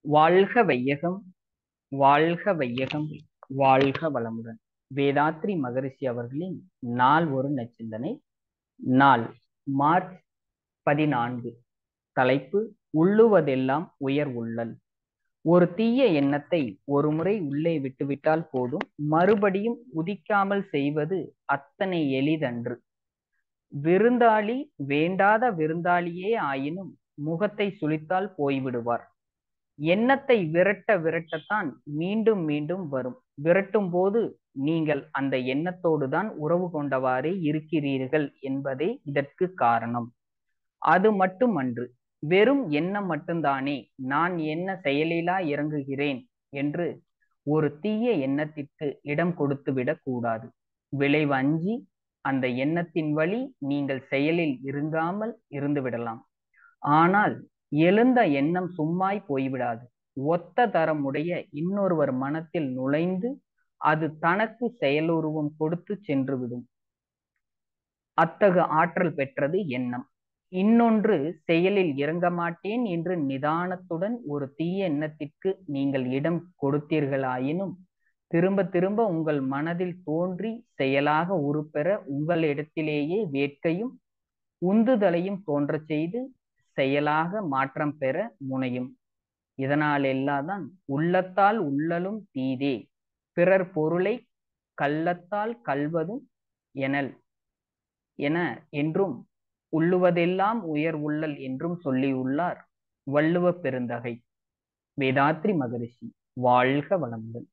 வாழ்க வையகம், வாழ்க வையகம், வாழ்க வளமுடன். வேதாத்ரி மகரிஷி அவர்களின் நாள் ஒரு நச்சிந்தனை. நாள் மார்ச் 14. தலைப்பு: உள்ளுவதெல்லாம் உயர் உள்ளல். ஒரு தீய எண்ணத்தை ஒருமுறை உள்ளே விட்டுவிட்டால் போதும், மறுபடியும் உதிக்காமல் செய்வது அத்தனை எளிதன்று. விருந்தாளி வேண்டாத விருந்தாளியே ஆயினும் முகத்தை சுளித்தால் போய்விடுவார். எண்ணத்தை விரட்ட விரட்டத்தான் மீண்டும் மீண்டும் வரும். விரட்டும் போது நீங்கள் அந்த எண்ணத்தோடு தான் உறவு கொண்டவாறே இருக்கிறீர்கள் என்பதே இதற்கு காரணம். அது மட்டுமன்று, வெறும் எண்ணம் மட்டும்தானே, நான் என்ன செயலிலா இறங்குகிறேன் என்று ஒரு தீய எண்ணத்திற்கு இடம் கொடுத்து விடக் கூடாது. விளைவு அஞ்சி அந்த எண்ணத்தின் வழி நீங்கள் செயலில் இருங்காமல் இருந்து விடலாம். ஆனால் எழுந்த எண்ணம் சும்மாய் போய்விடாது. ஒத்த தரமுடைய இன்னொருவர் மனத்தில் நுழைந்து அது தனக்கு செயலுருவம் கொடுத்து சென்றுவிடும். அத்தகு ஆற்றல் பெற்றது எண்ணம். இன்னொன்று, செயலில் இறங்க மாட்டேன் என்று நிதானத்துடன் ஒரு தீய எண்ணத்திற்கு நீங்கள் இடம் கொடுத்தீர்களாயினும் திரும்ப திரும்ப உங்கள் மனதில் தோன்றி செயலாக உருப்பெற உங்களிடத்திலேயே வேட்கையும் உந்துதலையும் தோன்றச் செய்து செயலாக மாற்றம் பெற முனையும். இதனால் எல்லாதான் உள்ளத்தால் உள்ளலும் தீதே, பிறர் பொருளை கள்ளத்தால் கள்வதும் எனல் என என்றும் உள்ளுவதெல்லாம் உயர் உள்ளல் என்றும் சொல்லியுள்ளார் வள்ளுவ பெருந்தகை. வேதாத்ரி மகரிஷி. வாழ்க வளமுடன்.